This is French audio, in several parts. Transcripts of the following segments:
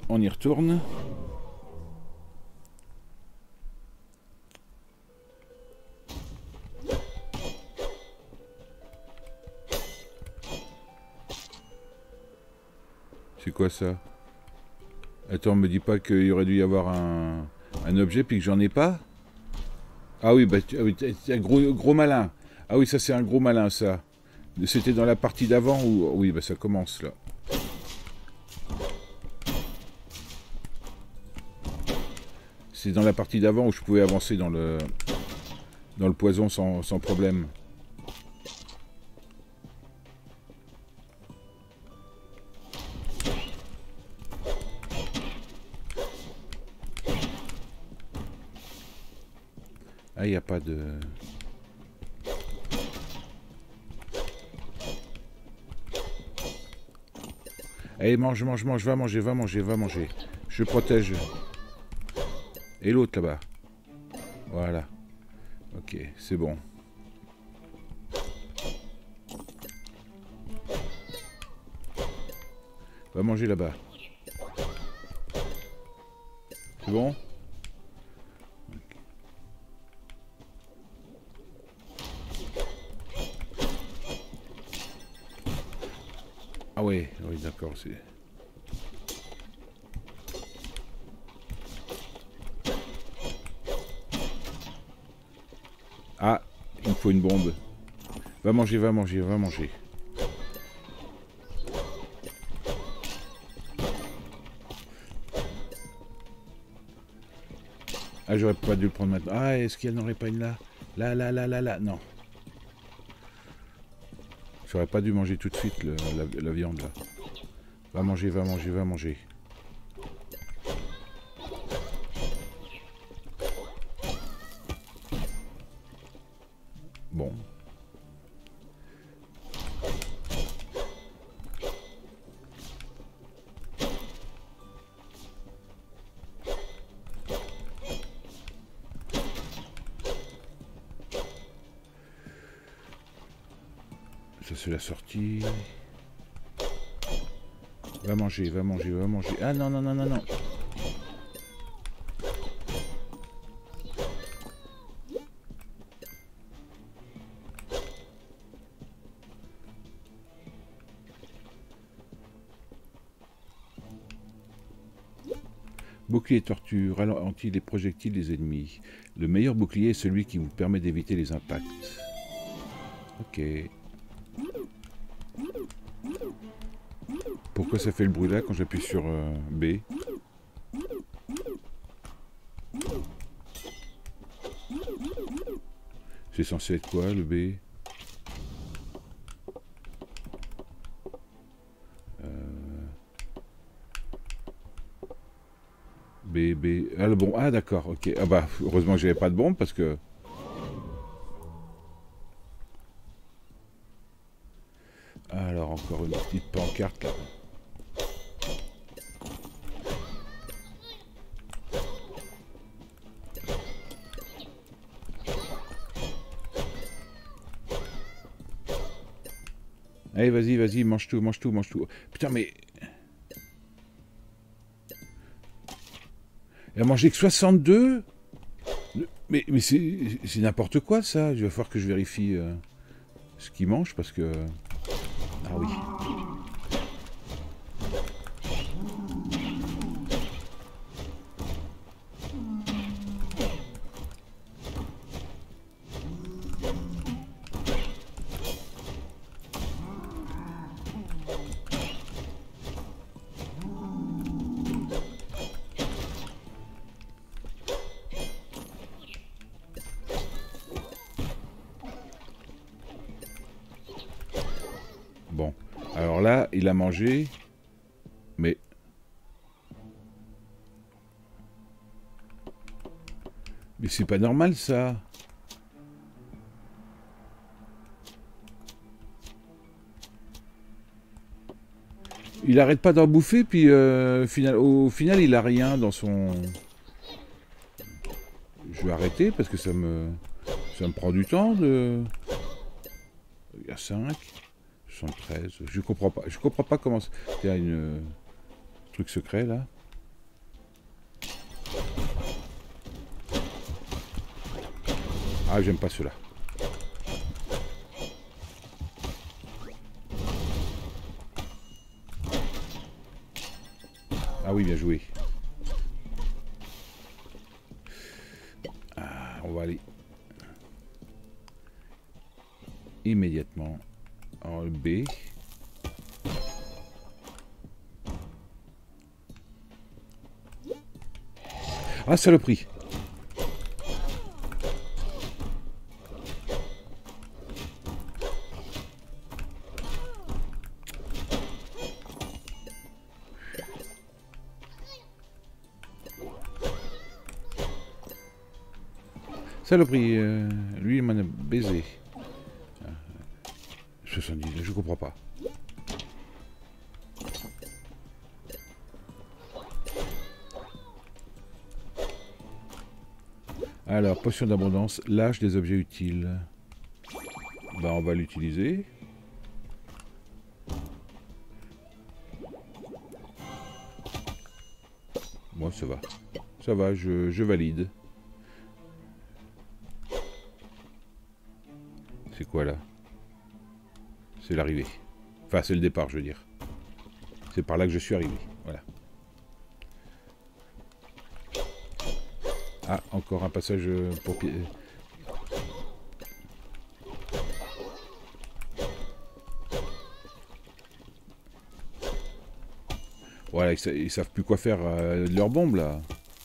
on y retourne. C'est quoi ça? Attends, me dis pas qu'il y aurait dû y avoir un objet puis que j'en ai pas? Ah oui, bah, ah oui, un gros malin. Ah oui, ça c'est un gros malin ça. C'était dans la partie d'avant où... Oui, bah ça commence là. C'est dans la partie d'avant où je pouvais avancer dans le poison sans problème. Ah, il n'y a pas de... Allez, mange, mange, mange, va manger, va manger, va manger. Je protège. Et l'autre là-bas. Voilà. Ok, c'est bon. Va manger là-bas. C'est bon? Ah ouais, oui, d'accord, c'est... Ah, il me faut une bombe. Va manger, va manger, va manger. Ah, j'aurais pas dû le prendre maintenant. Ah, est-ce qu'il n'y en aurait pas une là? Là, là, là, là, là. Non. J'aurais pas dû manger tout de suite la viande là. Va manger, va manger, va manger. Bon. Ça c'est la sortie. Va manger, va manger, va manger. Ah non, non, non, non, non. Bouclier tortue ralentit les projectiles des ennemis. Le meilleur bouclier est celui qui vous permet d'éviter les impacts. Ok. Pourquoi ça fait le bruit là quand j'appuie sur B? C'est censé être quoi le B? B. Ah le bon. Ah d'accord, ok. Ah bah heureusement que j'avais pas de bombe parce que... Alors encore une petite pancarte là. Allez vas-y, vas-y, mange tout, mange tout, mange tout. Putain mais... Elle a mangé que 62. Mais c'est n'importe quoi ça. Il va falloir que je vérifie ce qu'il mange parce que... Ah oui. Bon. Alors là, il a mangé. Mais... Mais c'est pas normal ça. Il arrête pas d'en bouffer, puis au final, il a rien dans son... Je vais arrêter parce que ça me prend du temps de... Il y a 5, 73, je comprends pas comment... Il y a un truc secret là. Ah, j'aime pas cela. Ah oui, bien joué. Ah, on va aller immédiatement en B. Ah, saloperie! Saloperie, lui il m'en a baisé. 70, je comprends pas. Alors, potion d'abondance, lâche des objets utiles. Bah, on va l'utiliser. Moi, ça va. Ça va, je valide. C'est quoi là? C'est l'arrivée. Enfin, c'est le départ, je veux dire. C'est par là que je suis arrivé. Voilà. Ah, encore un passage pour pied. Voilà, ils savent plus quoi faire de leurs bombes là.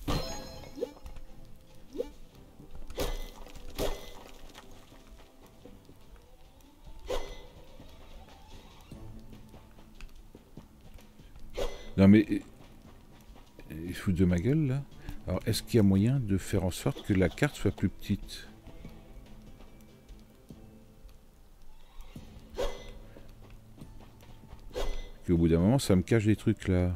Non mais... Ils se foutent de ma gueule là. Alors est-ce qu'il y a moyen de faire en sorte que la carte soit plus petite? Qu'au bout d'un moment ça me cache des trucs là.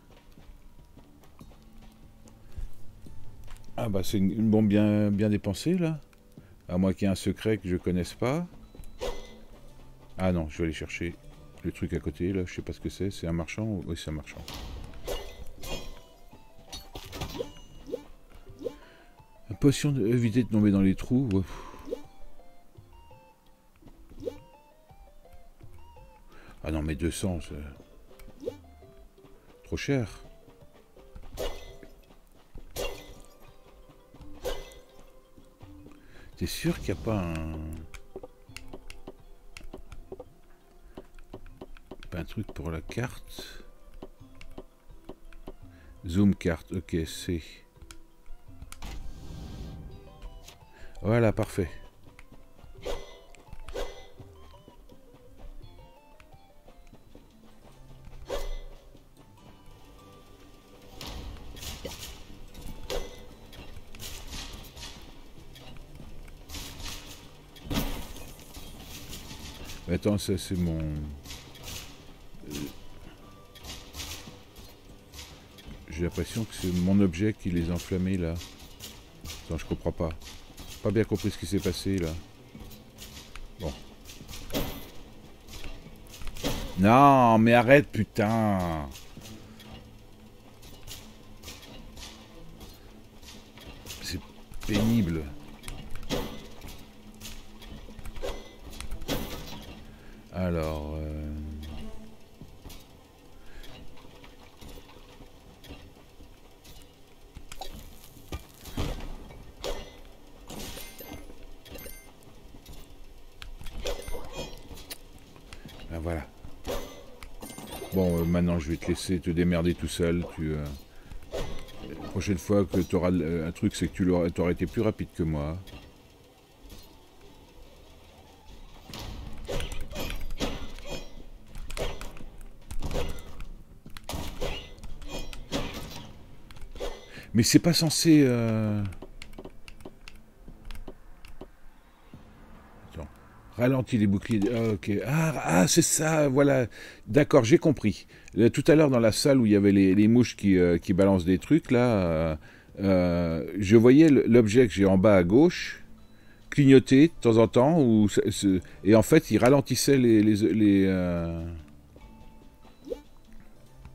Ah bah c'est une bombe bien dépensée là. À moins qu'il y ait un secret que je connaisse pas. Ah non, je vais aller chercher le truc à côté là, je sais pas ce que c'est. C'est un marchand? Oui, c'est un marchand. Potion d'éviter de tomber dans les trous. Ah non mais 200, c'est trop cher. T'es sûr qu'il n'y a pas un truc pour la carte? Zoom carte, ok, c'est... Voilà, parfait. Attends, ça c'est mon... J'ai l'impression que c'est mon objet qui les a enflammés là. Attends, je comprends pas. Pas bien compris ce qui s'est passé là. Bon. Non, mais arrête, putain. C'est pénible. Alors... Ben voilà. Bon, maintenant je vais te laisser te démerder tout seul. La prochaine fois que tu auras un truc, c'est que tu auras été plus rapide que moi. Mais c'est pas censé... Attends. Ralentis les boucliers... Ah, ok. Ah, c'est ça, voilà. D'accord, j'ai compris. Tout à l'heure, dans la salle où il y avait les mouches qui balancent des trucs, là, je voyais l'objet que j'ai en bas à gauche clignoter de temps en temps, et en fait, il ralentissait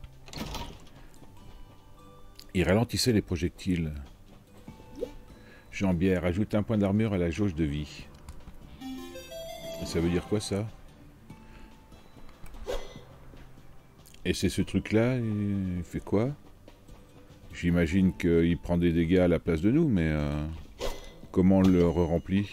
il ralentissait les projectiles. Jambière, ajoute un point d'armure à la jauge de vie. Ça veut dire quoi ça? Et c'est ce truc-là, il fait quoi? J'imagine qu'il prend des dégâts à la place de nous, mais comment on le remplit?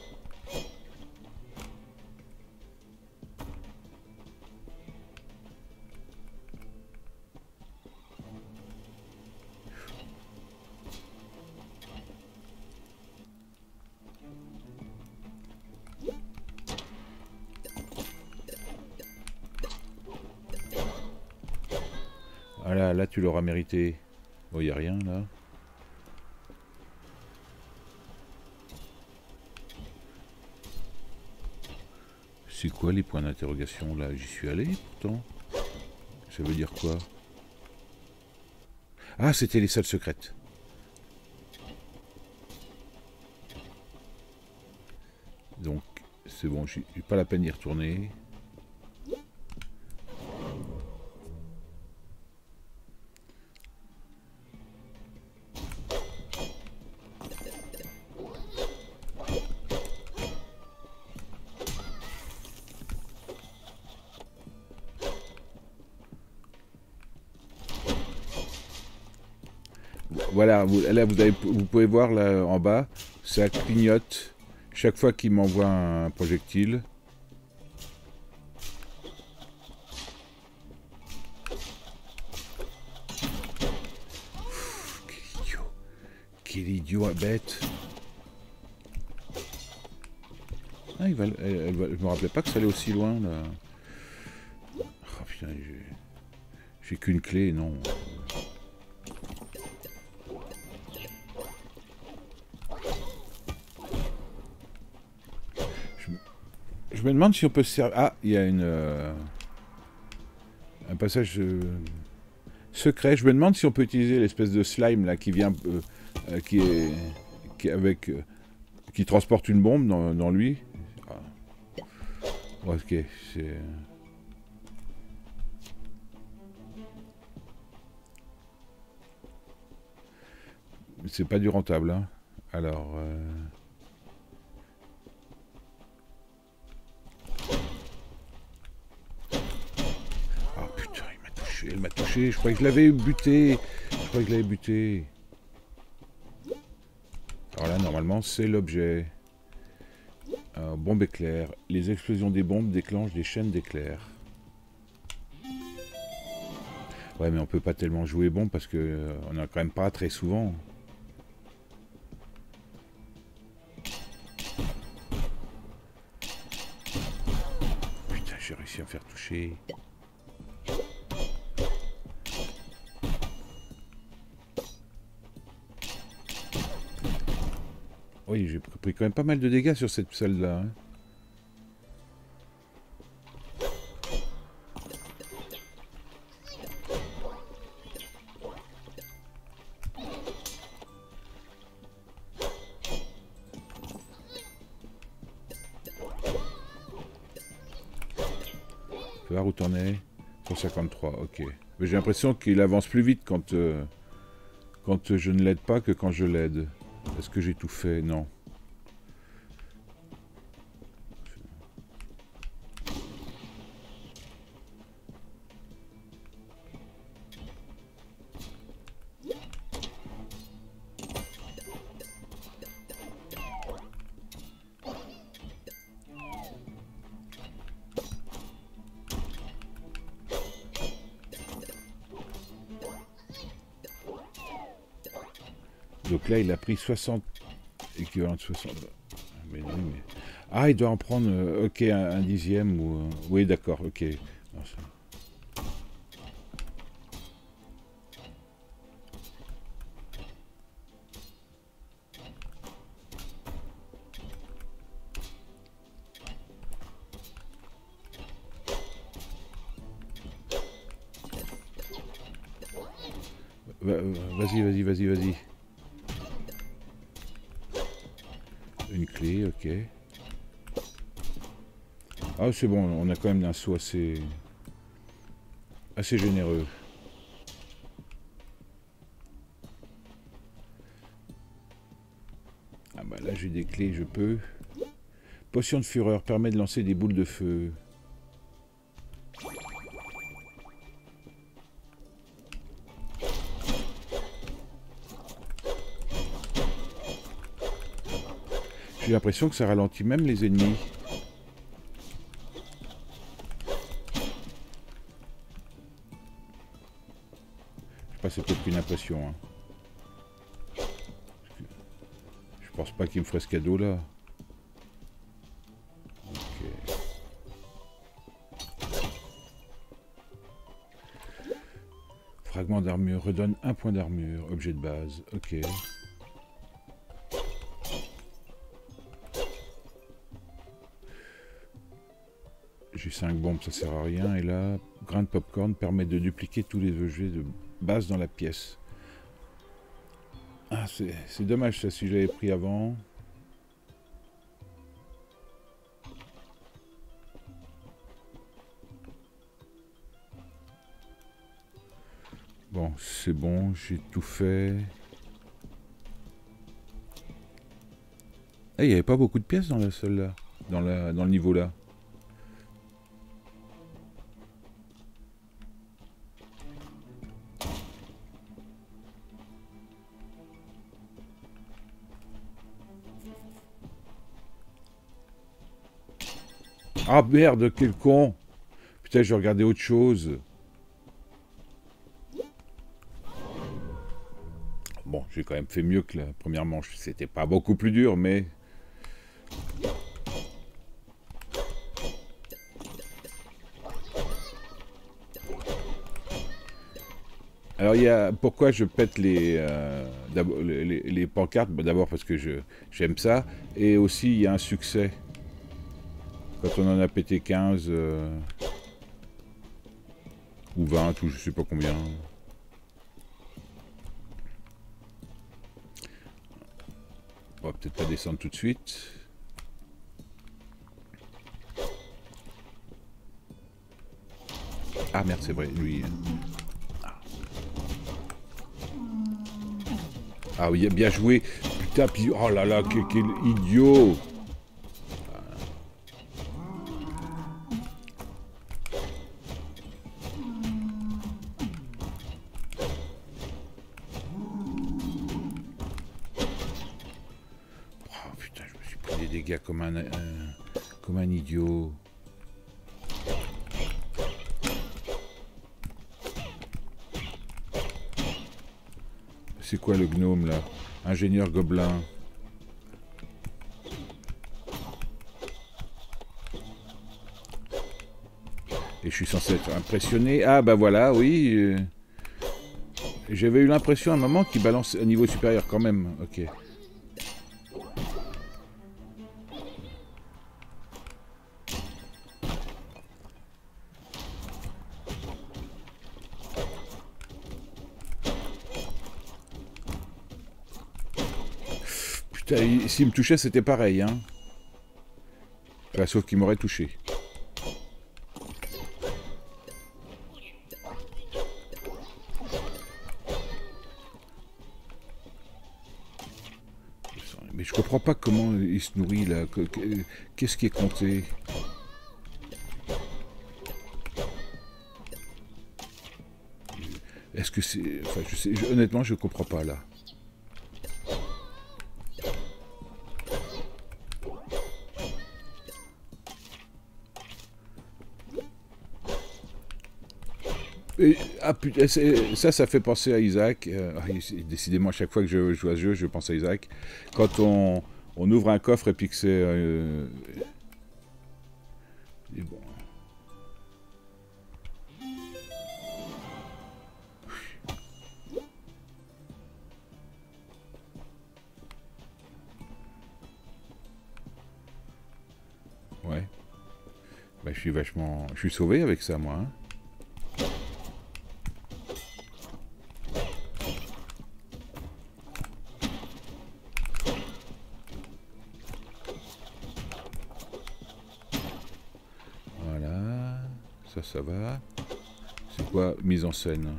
Voilà, là tu l'auras mérité. Bon, y a rien là. C'est quoi les points d'interrogation là? J'y suis allé pourtant. Ça veut dire quoi? Ah, c'était les salles secrètes. Donc, c'est bon, j'ai pas la peine d'y retourner. Voilà, là vous pouvez voir là en bas, ça clignote chaque fois qu'il m'envoie un projectile. Quel idiot bête. Ah, je me rappelais pas que ça allait aussi loin là. Oh putain, j'ai qu'une clé, non. Je me demande si on peut se servir. Ah, il y a un passage secret. Je me demande si on peut utiliser l'espèce de slime là qui vient, qui transporte une bombe dans lui. Ah. Ok, c'est pas du rentable, hein. Alors. Elle m'a touché, je croyais que je l'avais buté. Alors là, normalement, c'est l'objet. Bombe éclair. Les explosions des bombes déclenchent des chaînes d'éclairs. Ouais, mais on peut pas tellement jouer bombe parce que on a quand même pas très souvent. Putain, j'ai réussi à me faire toucher. Oui, j'ai pris quand même pas mal de dégâts sur cette salle-là. Hein. Je vais voir où t'en es. 153, ok. Mais j'ai l'impression qu'il avance plus vite quand je ne l'aide pas que quand je l'aide. Est-ce que j'ai tout fait? Non. Donc là, il a pris 60... équivalent de 60... Mais non, mais... Ah, il doit en prendre, ok, un dixième ou... Oui, d'accord, ok. Non, vas-y. Une clé, ok. Ah, c'est bon, on a quand même un saut assez généreux. j'ai des clés, je peux. Potion de fureur permet de lancer des boules de feu. J'ai l'impression que ça ralentit même les ennemis. Je sais pas, c'est peut-être une impression. Hein. Je pense pas qu'il me ferait ce cadeau là. Ok. Fragment d'armure redonne 1 point d'armure. Objet de base. Ok. J'ai 5 bombes, ça sert à rien. Et là, grain de popcorn permet de dupliquer tous les objets de base dans la pièce. Ah, c'est dommage ça si je l'avais pris avant. Bon, c'est bon, j'ai tout fait. Ah, il n'y avait pas beaucoup de pièces dans la salle là, dans le niveau là. Ah merde, quel con! Putain, je regardais autre chose. Bon, j'ai quand même fait mieux que la première manche. C'était pas beaucoup plus dur, mais... Alors, il y a... Pourquoi je pète les pancartes? D'abord parce que j'aime ça. Et aussi, il y a un succès. Quand on en a pété 15... ou 20, ou je sais pas combien. On va peut-être pas descendre tout de suite. Ah merde, c'est vrai, lui. Ah oui, bien joué. Putain, puis... Oh là là, quel idiot. Oh putain, je me suis pris des dégâts comme un idiot. C'est quoi le gnome là? Ingénieur gobelin. Et je suis censé être impressionné. Ah bah voilà, oui. J'avais eu l'impression à un moment qu'il balance à niveau supérieur quand même. Ok. Putain, s'il me touchait, c'était pareil, hein. Enfin, sauf qu'il m'aurait touché. Mais je comprends pas comment il se nourrit là. Qu'est-ce qui est compté? Est-ce que c'est... Enfin, je sais, honnêtement, je comprends pas là. Et, ah putain, ça fait penser à Isaac. Décidément, à chaque fois que je joue à ce jeu, je pense à Isaac. Quand on ouvre un coffre et puis que c'est... et bon. Ouais. Bah, je suis vachement... Je suis sauvé avec ça, moi. Hein. Ça va. C'est quoi mise en scène?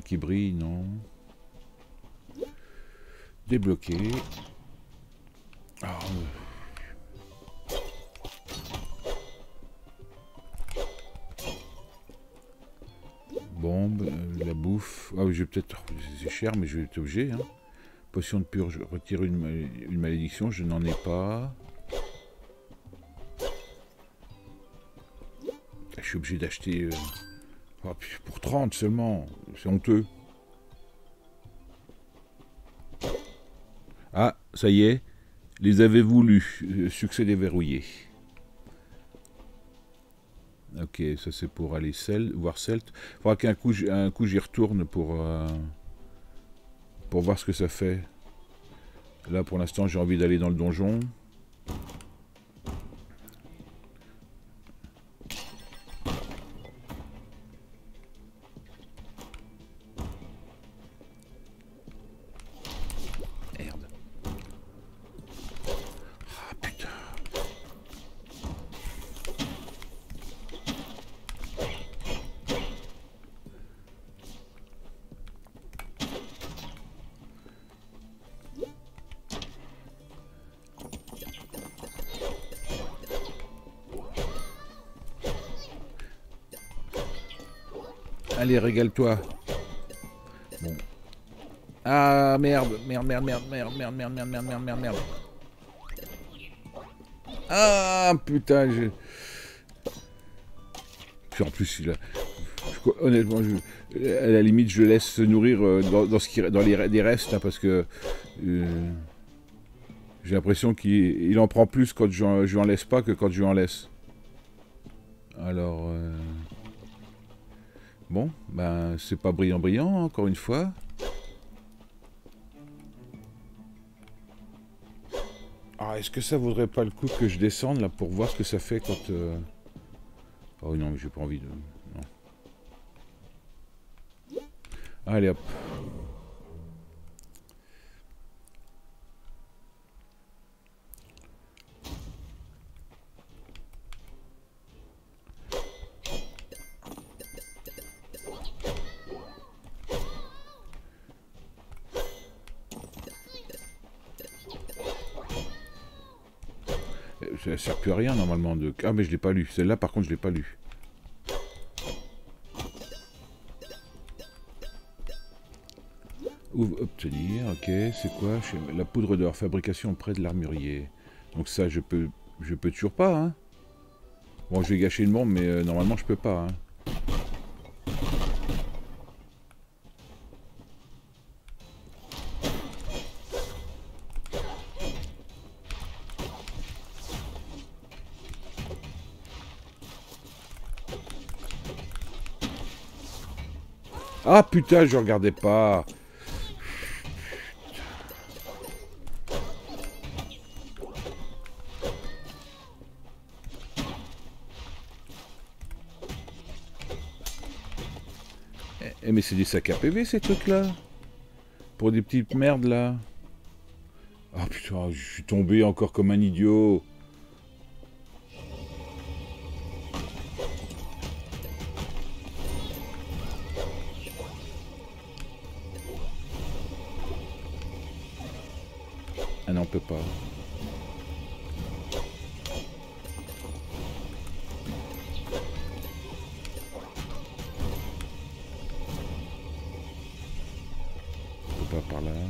qui brille, non. Débloqué. Ah, bon, la bouffe. Ah oui, je vais peut-être. C'est cher, mais je vais être obligé. Hein. Potion de purge. Retire une malédiction. Je n'en ai pas. Je suis obligé d'acheter. Oh, pour 30 seulement. C'est honteux. Ah, ça y est. Les avez-vous lus? Succès déverrouillé. Ok, ça c'est pour aller voir Celt. Il faudra qu'un coup j'y retourne pour voir ce que ça fait. Là pour l'instant j'ai envie d'aller dans le donjon. Merde. Ah putain. Allez, régale-toi. Bon. Ah merde, merde. Ah putain, Puis en plus, honnêtement, à la limite, je laisse se nourrir dans les restes, hein, parce que j'ai l'impression qu'il en prend plus quand je lui en laisse pas que quand je lui en laisse. Alors... Bon, ben c'est pas brillant, encore une fois. Ah, est-ce que ça vaudrait pas le coup que je descende là pour voir ce que ça fait quand... Oh non, mais j'ai pas envie de... Non. Allez hop. Ça sert plus à rien normalement de... Ah mais je l'ai pas lu. Celle-là par contre je l'ai pas lu. Obtenir, ok, c'est quoi? La poudre d'or, fabrication auprès de l'armurier. Donc ça je peux toujours pas, hein. Bon, je vais gâcher le monde, mais normalement je peux pas, hein. Ah putain, je regardais pas. Eh mais c'est des sacs à PV ces trucs là. Pour des petites merdes là. Ah putain, je suis tombé encore comme un idiot. Ah non, on peut pas. On peut pas par là.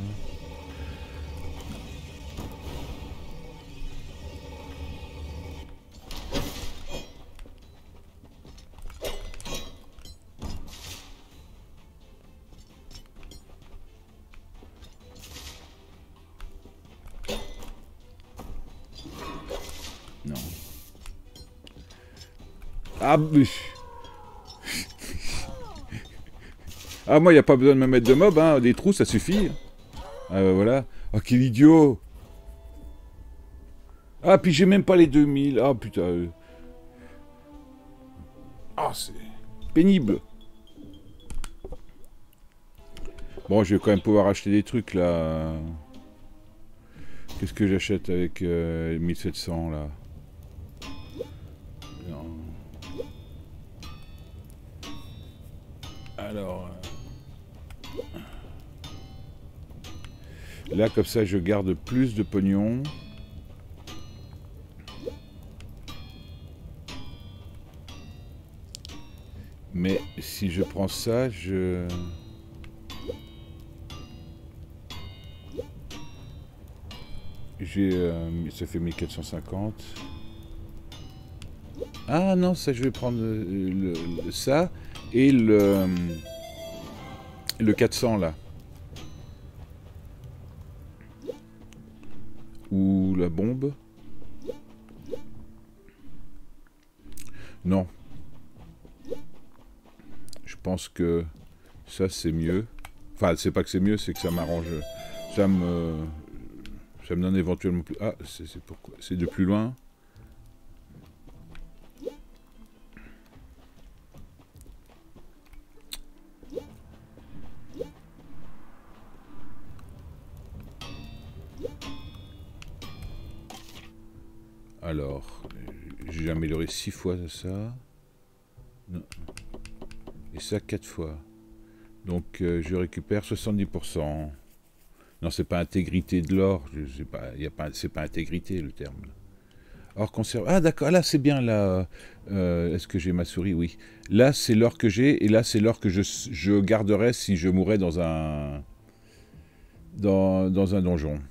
Non. Ah, mais... Ah, moi, il n'y a pas besoin de me mettre de mob, hein. Des trous, ça suffit. Ah, voilà. Ah, quel idiot. Ah, puis j'ai même pas les 2000. Ah, putain. Ah, c'est pénible. Bon, je vais quand même pouvoir acheter des trucs, là. Qu'est-ce que j'achète avec 1700, là? Non. Alors... Là, comme ça, je garde plus de pognon. Mais si je prends ça, je... ça fait 1450. Ah non, ça je vais prendre ça et le 400 là. Ou la bombe. Non. Je pense que ça c'est mieux. Enfin, c'est pas que c'est mieux, c'est que ça m'arrange. Ça me donne éventuellement plus... Ah, c'est pourquoi? C'est de plus loin. Alors, j'ai amélioré 6 fois ça. Non. Et ça 4 fois. Donc je récupère 70%. Non, c'est pas intégrité de l'or. C'est pas intégrité le terme. Or conserve. Ah d'accord, là c'est bien là. Est-ce que j'ai ma souris? Oui. Là c'est l'or que j'ai et là c'est l'or que je garderais si je mourais dans un donjon.